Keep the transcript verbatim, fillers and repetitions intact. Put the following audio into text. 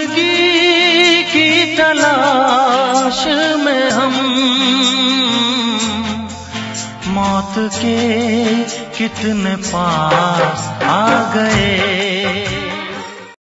जिंदगी की तलाश में हम मौत के कितने पास आ गए।